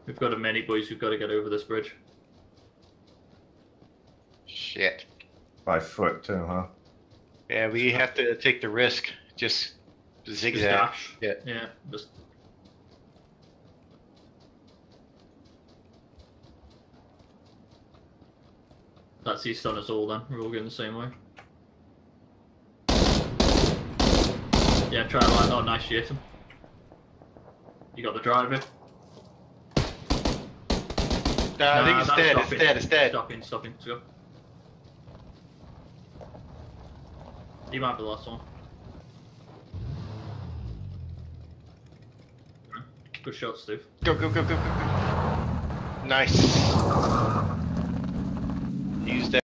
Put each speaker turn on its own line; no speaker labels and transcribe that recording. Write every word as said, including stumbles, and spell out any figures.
We've got a many boys who've got to get over this bridge.
Shit.
By foot too, huh?
Yeah, we have to take the risk. Just zigzag.
Just dash.
Yeah.
Yeah, just... That's he's done us all then. We're all going the same way. Yeah, try and line. Oh, nice, Jason. You got the driver.
No, I think it's
that's
dead. It's
stopping.
dead. It's dead.
Stopping, stopping. Let's go. He might be the last one. Good shot, Steve.
Go, go, go, go, go, go. Nice. Use that.